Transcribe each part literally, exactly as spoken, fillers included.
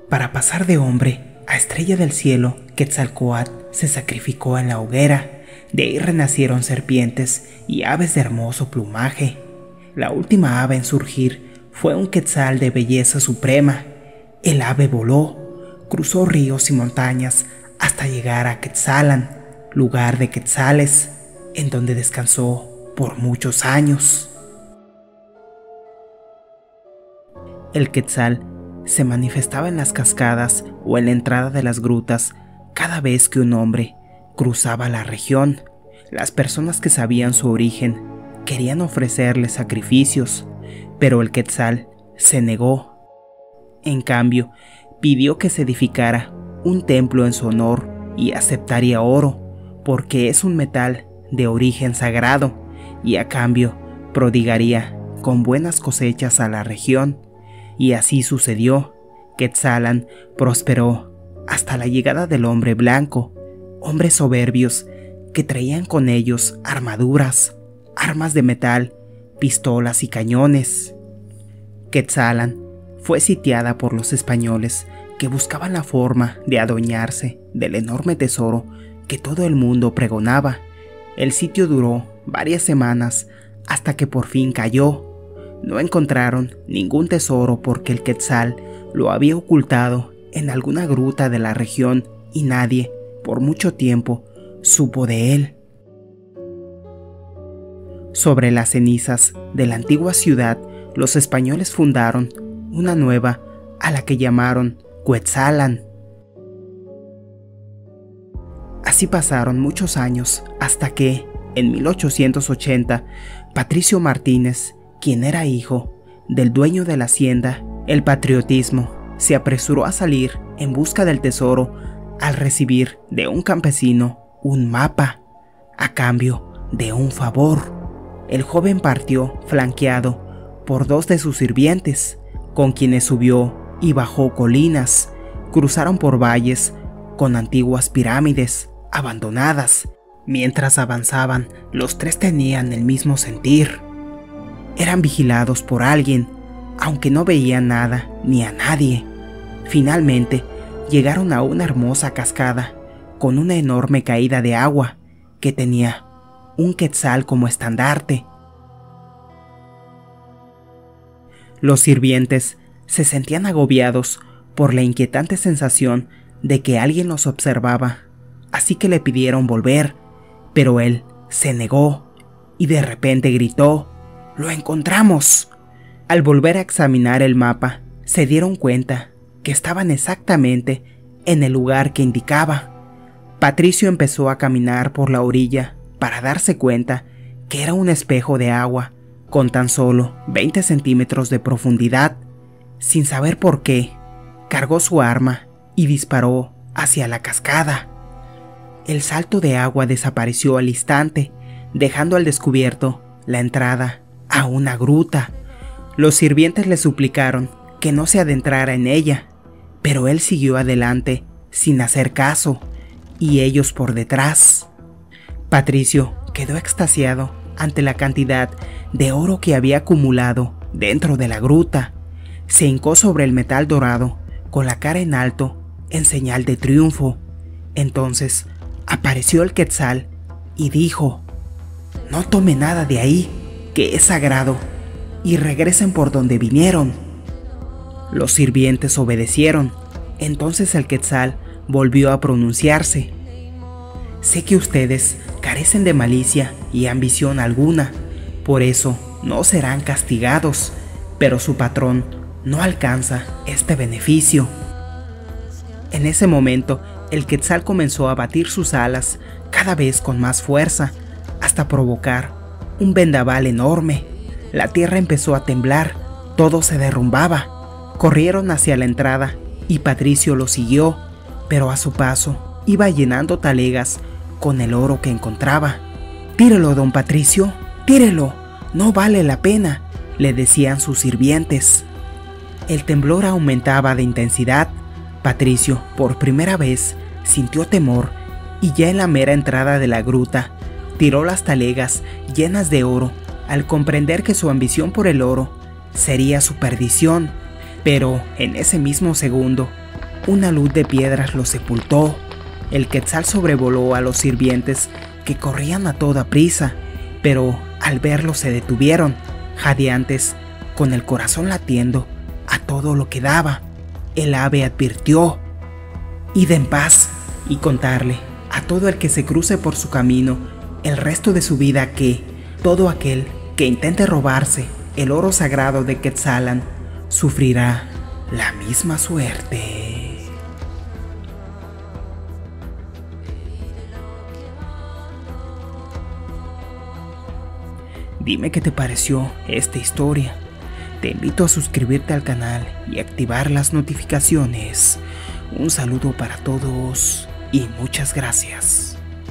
Para pasar de hombre a estrella del cielo, Quetzalcóatl se sacrificó en la hoguera. De ahí renacieron serpientes y aves de hermoso plumaje. La última ave en surgir fue un quetzal de belleza suprema. El ave voló, cruzó ríos y montañas hasta llegar a Quetzalan, lugar de quetzales, en donde descansó por muchos años. El quetzal se manifestaba en las cascadas o en la entrada de las grutas cada vez que un hombre cruzaba la región. Las personas que sabían su origen querían ofrecerle sacrificios, pero el quetzal se negó. En cambio, pidió que se edificara un templo en su honor y aceptaría oro, porque es un metal de origen sagrado, y a cambio prodigaría con buenas cosechas a la región. Y así sucedió. Quetzalan prosperó hasta la llegada del hombre blanco, hombres soberbios que traían con ellos armaduras, armas de metal, pistolas y cañones. Quetzalan fue sitiada por los españoles que buscaban la forma de adueñarse del enorme tesoro que todo el mundo pregonaba. El sitio duró varias semanas hasta que por fin cayó. No encontraron ningún tesoro porque el quetzal lo había ocultado en alguna gruta de la región y nadie, por mucho tiempo, supo de él. Sobre las cenizas de la antigua ciudad, los españoles fundaron una nueva a la que llamaron Cuetzalan. Así pasaron muchos años hasta que, en mil ochocientos ochenta, Patricio Martínez, quien era hijo del dueño de la hacienda El Patriotismo, se apresuró a salir en busca del tesoro al recibir de un campesino un mapa a cambio de un favor. El joven partió flanqueado por dos de sus sirvientes, con quienes subió y bajó colinas, cruzaron por valles con antiguas pirámides abandonadas. Mientras avanzaban, los tres tenían el mismo sentir. Eran vigilados por alguien, aunque no veían nada ni a nadie. Finalmente, llegaron a una hermosa cascada con una enorme caída de agua que tenía un quetzal como estandarte. Los sirvientes se sentían agobiados por la inquietante sensación de que alguien los observaba, así que le pidieron volver, pero él se negó y de repente gritó: ¡Lo encontramos! Al volver a examinar el mapa, se dieron cuenta que estaban exactamente en el lugar que indicaba. Patricio empezó a caminar por la orilla para darse cuenta que era un espejo de agua con tan solo veinte centímetros de profundidad. Sin saber por qué, cargó su arma y disparó hacia la cascada. El salto de agua desapareció al instante, dejando al descubierto la entrada a una gruta. Los sirvientes le suplicaron que no se adentrara en ella, pero él siguió adelante sin hacer caso, y ellos por detrás. Patricio quedó extasiado ante la cantidad de oro que había acumulado dentro de la gruta. Se hincó sobre el metal dorado con la cara en alto en señal de triunfo. Entonces apareció el quetzal y dijo: «No tome nada de ahí, que es sagrado, y regresen por donde vinieron». Los sirvientes obedecieron. Entonces el quetzal volvió a pronunciarse: «Sé que ustedes carecen de malicia y ambición alguna, por eso no serán castigados, pero su patrón no alcanza este beneficio». En ese momento, el quetzal comenzó a batir sus alas cada vez con más fuerza, hasta provocar un vendaval enorme. La tierra empezó a temblar, todo se derrumbaba. Corrieron hacia la entrada y Patricio lo siguió, pero a su paso iba llenando talegas con el oro que encontraba. «Tírelo, don Patricio, tírelo, no vale la pena», le decían sus sirvientes. El temblor aumentaba de intensidad. Patricio, por primera vez, sintió temor y ya en la mera entrada de la gruta, tiró las talegas llenas de oro al comprender que su ambición por el oro sería su perdición. Pero en ese mismo segundo una luz de piedras lo sepultó. El quetzal sobrevoló a los sirvientes que corrían a toda prisa, pero al verlo se detuvieron, jadeantes, con el corazón latiendo a todo lo que daba. El ave advirtió: id en paz, y contarle a todo el que se cruce por su camino el resto de su vida que todo aquel que intente robarse el oro sagrado de Quetzalan sufrirá la misma suerte. Dime qué te pareció esta historia. Te invito a suscribirte al canal y activar las notificaciones. Un saludo para todos y muchas gracias.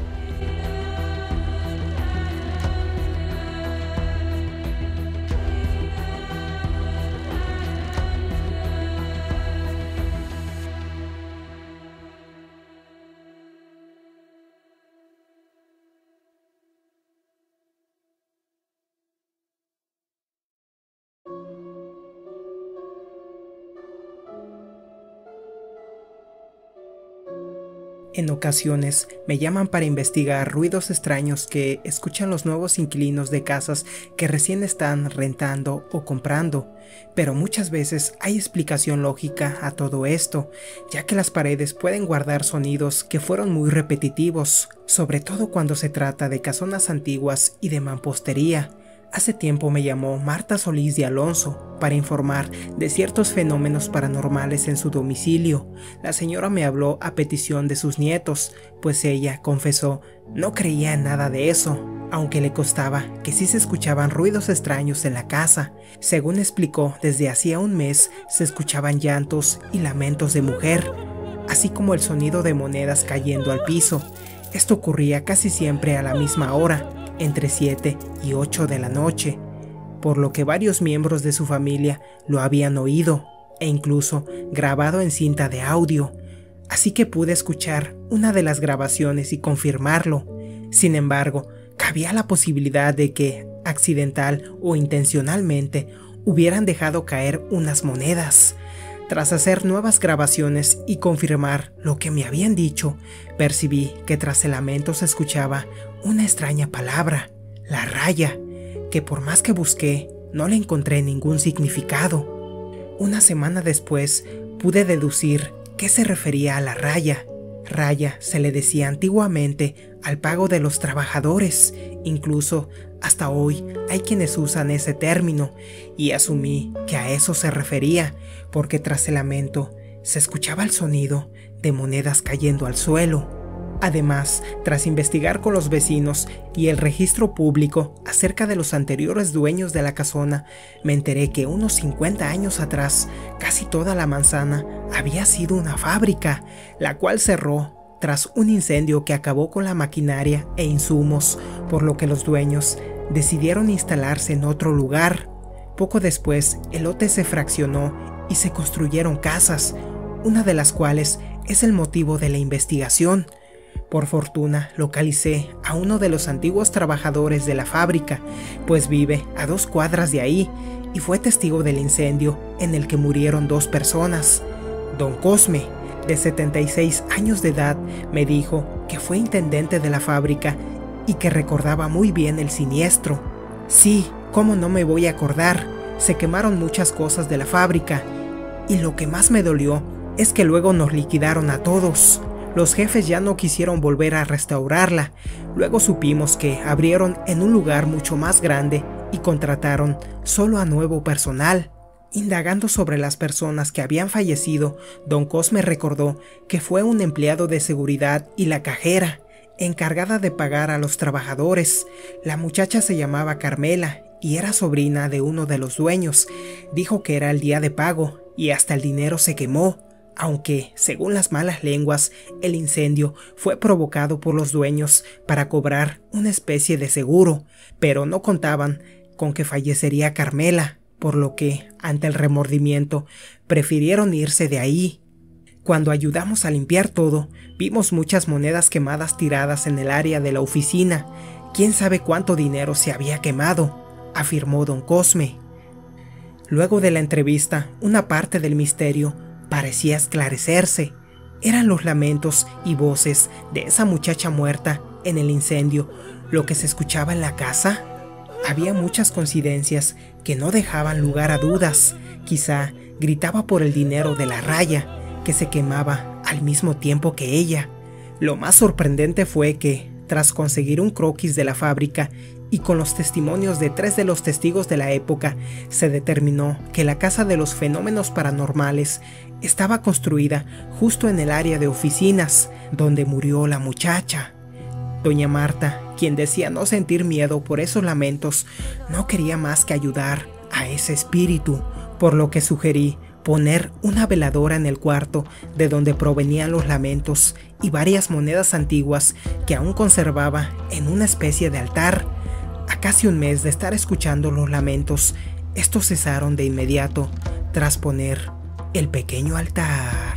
En ocasiones me llaman para investigar ruidos extraños que escuchan los nuevos inquilinos de casas que recién están rentando o comprando, pero muchas veces hay explicación lógica a todo esto, ya que las paredes pueden guardar sonidos que fueron muy repetitivos, sobre todo cuando se trata de casonas antiguas y de mampostería. Hace tiempo me llamó Marta Solís de Alonso para informar de ciertos fenómenos paranormales en su domicilio. La señora me habló a petición de sus nietos, pues ella confesó no creía en nada de eso, aunque le costaba que sí se escuchaban ruidos extraños en la casa. Según explicó, desde hacía un mes se escuchaban llantos y lamentos de mujer, así como el sonido de monedas cayendo al piso. Esto ocurría casi siempre a la misma hora, entre siete y ocho de la noche, por lo que varios miembros de su familia lo habían oído e incluso grabado en cinta de audio, así que pude escuchar una de las grabaciones y confirmarlo. Sin embargo, cabía la posibilidad de que, accidental o intencionalmente, hubieran dejado caer unas monedas. Tras hacer nuevas grabaciones y confirmar lo que me habían dicho, percibí que tras el lamento se escuchaba una extraña palabra, la raya, que por más que busqué, no le encontré ningún significado. Una semana después, pude deducir qué se refería a la raya. Raya se le decía antiguamente al pago de los trabajadores, incluso hasta hoy hay quienes usan ese término, y asumí que a eso se refería, porque tras el lamento se escuchaba el sonido de monedas cayendo al suelo. Además, tras investigar con los vecinos y el registro público acerca de los anteriores dueños de la casona, me enteré que unos cincuenta años atrás, casi toda la manzana había sido una fábrica, la cual cerró tras un incendio que acabó con la maquinaria e insumos, por lo que los dueños decidieron instalarse en otro lugar. Poco después, el lote se fraccionó y se construyeron casas, una de las cuales es el motivo de la investigación. Por fortuna, localicé a uno de los antiguos trabajadores de la fábrica, pues vive a dos cuadras de ahí y fue testigo del incendio en el que murieron dos personas. Don Cosme, de setenta y seis años de edad, me dijo que fue intendente de la fábrica y que recordaba muy bien el siniestro. Sí, cómo no me voy a acordar, se quemaron muchas cosas de la fábrica, y lo que más me dolió es que luego nos liquidaron a todos. Los jefes ya no quisieron volver a restaurarla. Luego supimos que abrieron en un lugar mucho más grande y contrataron solo a nuevo personal. Indagando sobre las personas que habían fallecido, don Cosme recordó que fue un empleado de seguridad y la cajera, encargada de pagar a los trabajadores. La muchacha se llamaba Carmela y era sobrina de uno de los dueños. Dijo que era el día de pago y hasta el dinero se quemó, aunque, según las malas lenguas, el incendio fue provocado por los dueños para cobrar una especie de seguro, pero no contaban con que fallecería Carmela, por lo que, ante el remordimiento, prefirieron irse de ahí. Cuando ayudamos a limpiar todo, vimos muchas monedas quemadas tiradas en el área de la oficina. ¿Quién sabe cuánto dinero se había quemado?, afirmó don Cosme. Luego de la entrevista, una parte del misterio parecía esclarecerse. Eran los lamentos y voces de esa muchacha muerta en el incendio lo que se escuchaba en la casa. Había muchas coincidencias que no dejaban lugar a dudas. Quizá gritaba por el dinero de la raya, que se quemaba al mismo tiempo que ella. Lo más sorprendente fue que, tras conseguir un croquis de la fábrica y con los testimonios de tres de los testigos de la época, se determinó que la casa de los fenómenos paranormales estaba construida justo en el área de oficinas donde murió la muchacha. Doña Marta, quien decía no sentir miedo por esos lamentos, no quería más que ayudar a ese espíritu, por lo que sugerí poner una veladora en el cuarto de donde provenían los lamentos y varias monedas antiguas que aún conservaba en una especie de altar. A casi un mes de estar escuchando los lamentos, estos cesaron de inmediato tras poner el pequeño altar.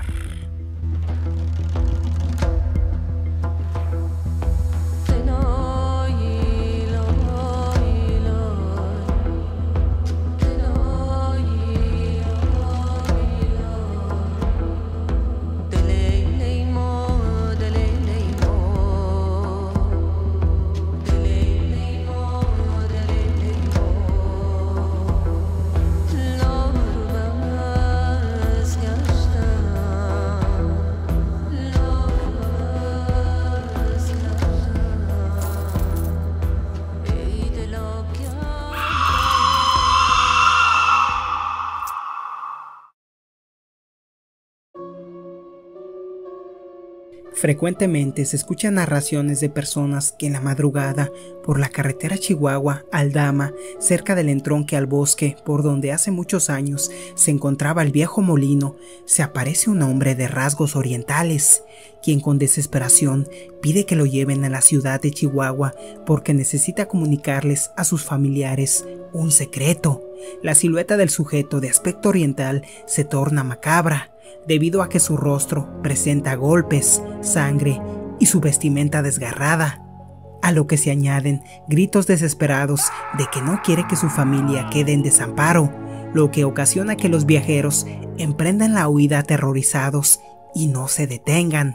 Frecuentemente se escuchan narraciones de personas que en la madrugada, por la carretera Chihuahua-Aldama, cerca del entronque al bosque por donde hace muchos años se encontraba el viejo molino, se aparece un hombre de rasgos orientales, quien con desesperación pide que lo lleven a la ciudad de Chihuahua porque necesita comunicarles a sus familiares un secreto. La silueta del sujeto de aspecto oriental se torna macabra, debido a que su rostro presenta golpes, sangre y su vestimenta desgarrada, a lo que se añaden gritos desesperados de que no quiere que su familia quede en desamparo, lo que ocasiona que los viajeros emprendan la huida aterrorizados y no se detengan.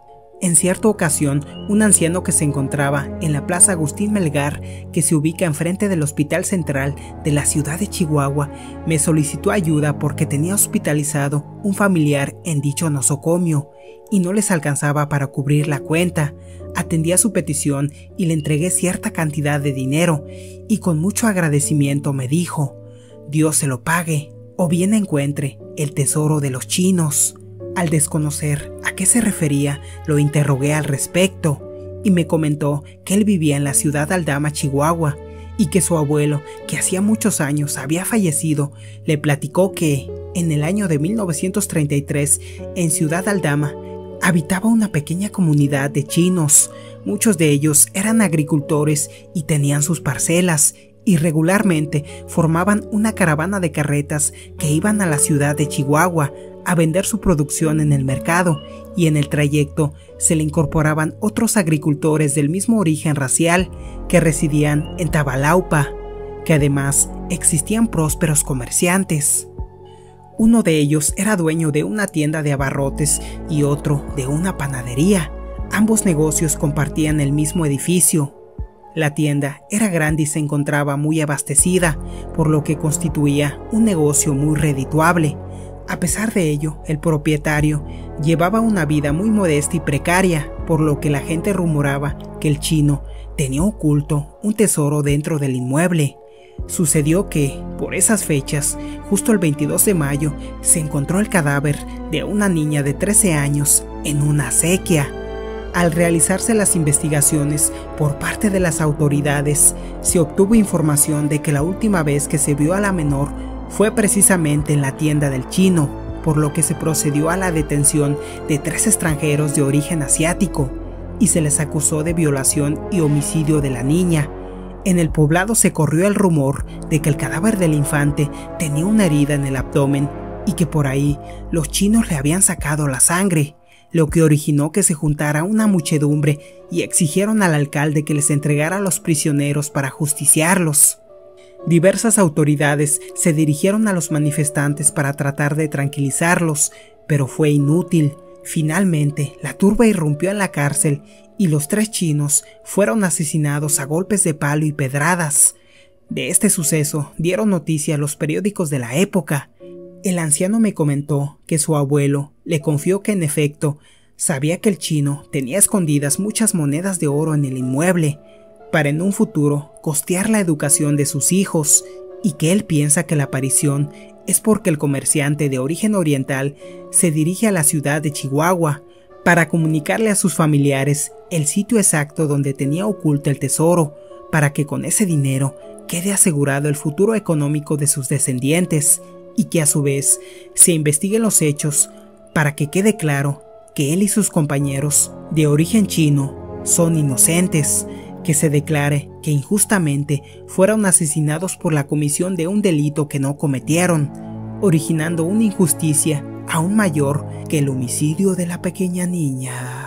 En cierta ocasión, un anciano que se encontraba en la Plaza Agustín Melgar, que se ubica enfrente del Hospital Central de la ciudad de Chihuahua, me solicitó ayuda porque tenía hospitalizado un familiar en dicho nosocomio y no les alcanzaba para cubrir la cuenta. Atendí a su petición y le entregué cierta cantidad de dinero y con mucho agradecimiento me dijo: Dios se lo pague o bien encuentre el tesoro de los chinos. Al desconocer a qué se refería, lo interrogué al respecto y me comentó que él vivía en la ciudad Aldama, Chihuahua, y que su abuelo, que hacía muchos años había fallecido, le platicó que, en el año de mil novecientos treinta y tres, en Ciudad Aldama, habitaba una pequeña comunidad de chinos. Muchos de ellos eran agricultores y tenían sus parcelas, y regularmente formaban una caravana de carretas que iban a la ciudad de Chihuahua a vender su producción en el mercado, y en el trayecto se le incorporaban otros agricultores del mismo origen racial que residían en Tabalaupa, que además existían prósperos comerciantes. Uno de ellos era dueño de una tienda de abarrotes y otro de una panadería. Ambos negocios compartían el mismo edificio. La tienda era grande y se encontraba muy abastecida, por lo que constituía un negocio muy redituable. A pesar de ello, el propietario llevaba una vida muy modesta y precaria, por lo que la gente rumoraba que el chino tenía oculto un tesoro dentro del inmueble. Sucedió que, por esas fechas, justo el veintidós de mayo, se encontró el cadáver de una niña de trece años en una acequia. Al realizarse las investigaciones por parte de las autoridades, se obtuvo información de que la última vez que se vio a la menor fue precisamente en la tienda del chino, por lo que se procedió a la detención de tres extranjeros de origen asiático y se les acusó de violación y homicidio de la niña. En el poblado se corrió el rumor de que el cadáver del infante tenía una herida en el abdomen y que por ahí los chinos le habían sacado la sangre, lo que originó que se juntara una muchedumbre y exigieron al alcalde que les entregara a los prisioneros para justiciarlos. Diversas autoridades se dirigieron a los manifestantes para tratar de tranquilizarlos, pero fue inútil. Finalmente, la turba irrumpió en la cárcel y los tres chinos fueron asesinados a golpes de palo y pedradas. De este suceso dieron noticia los periódicos de la época. El anciano me comentó que su abuelo le confió que en efecto sabía que el chino tenía escondidas muchas monedas de oro en el inmueble, para en un futuro costear la educación de sus hijos, y que él piensa que la aparición es porque el comerciante de origen oriental se dirige a la ciudad de Chihuahua para comunicarle a sus familiares el sitio exacto donde tenía oculto el tesoro, para que con ese dinero quede asegurado el futuro económico de sus descendientes, y que a su vez se investiguen los hechos para que quede claro que él y sus compañeros de origen chino son inocentes, que se declare que injustamente fueron asesinados por la comisión de un delito que no cometieron, originando una injusticia aún mayor que el homicidio de la pequeña niña.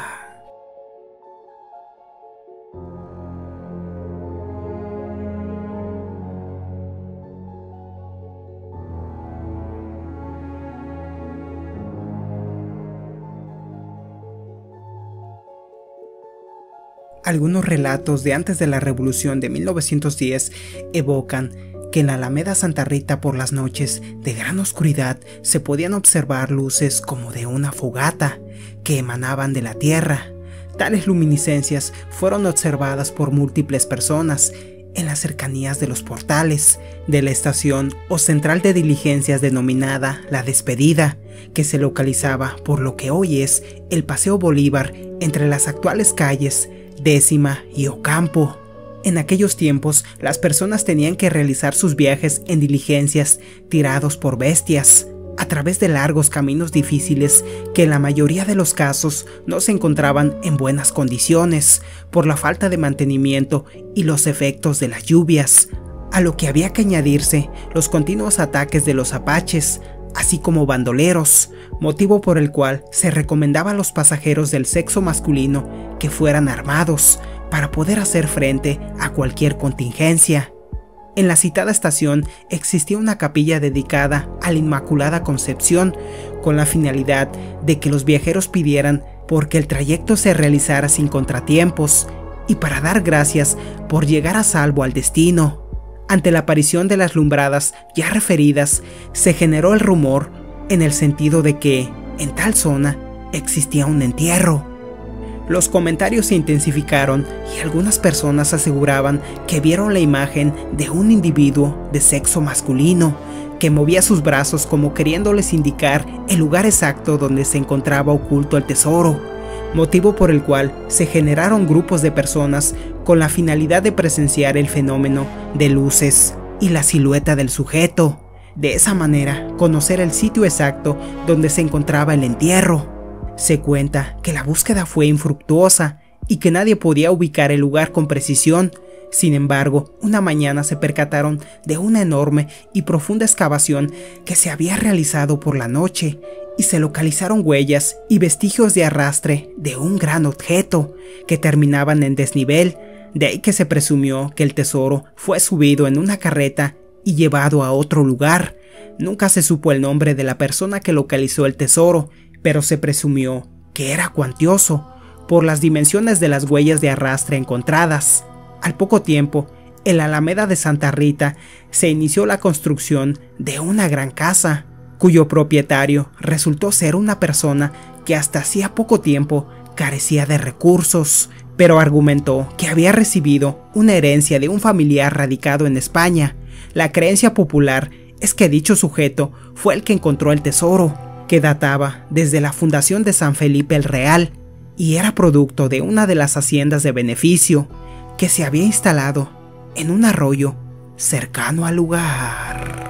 Algunos relatos de antes de la Revolución de mil novecientos diez evocan que en la Alameda Santa Rita por las noches de gran oscuridad se podían observar luces como de una fogata que emanaban de la tierra. Tales luminiscencias fueron observadas por múltiples personas en las cercanías de los portales de la estación o central de diligencias denominada La Despedida, que se localizaba por lo que hoy es el Paseo Bolívar entre las actuales calles Décima y Ocampo. En aquellos tiempos, las personas tenían que realizar sus viajes en diligencias tirados por bestias, a través de largos caminos difíciles que en la mayoría de los casos no se encontraban en buenas condiciones por la falta de mantenimiento y los efectos de las lluvias, a lo que había que añadirse los continuos ataques de los apaches, así como bandoleros, motivo por el cual se recomendaba a los pasajeros del sexo masculino que fueran armados para poder hacer frente a cualquier contingencia. En la citada estación existía una capilla dedicada a la Inmaculada Concepción, con la finalidad de que los viajeros pidieran porque el trayecto se realizara sin contratiempos y para dar gracias por llegar a salvo al destino. Ante la aparición de las lumbradas ya referidas, se generó el rumor en el sentido de que, en tal zona, existía un entierro. Los comentarios se intensificaron y algunas personas aseguraban que vieron la imagen de un individuo de sexo masculino que movía sus brazos como queriéndoles indicar el lugar exacto donde se encontraba oculto el tesoro, motivo por el cual se generaron grupos de personas con la finalidad de presenciar el fenómeno de luces y la silueta del sujeto. De esa manera, conocer el sitio exacto donde se encontraba el entierro. Se cuenta que la búsqueda fue infructuosa y que nadie podía ubicar el lugar con precisión. Sin embargo, una mañana se percataron de una enorme y profunda excavación que se había realizado por la noche y se localizaron huellas y vestigios de arrastre de un gran objeto que terminaban en desnivel. De ahí que se presumió que el tesoro fue subido en una carreta y llevado a otro lugar. Nunca se supo el nombre de la persona que localizó el tesoro, pero se presumió que era cuantioso por las dimensiones de las huellas de arrastre encontradas. Al poco tiempo, en la Alameda de Santa Rita se inició la construcción de una gran casa, cuyo propietario resultó ser una persona que hasta hacía poco tiempo carecía de recursos, pero argumentó que había recibido una herencia de un familiar radicado en España. La creencia popular es que dicho sujeto fue el que encontró el tesoro, que databa desde la fundación de San Felipe el Real y era producto de una de las haciendas de beneficio que se había instalado en un arroyo cercano al lugar.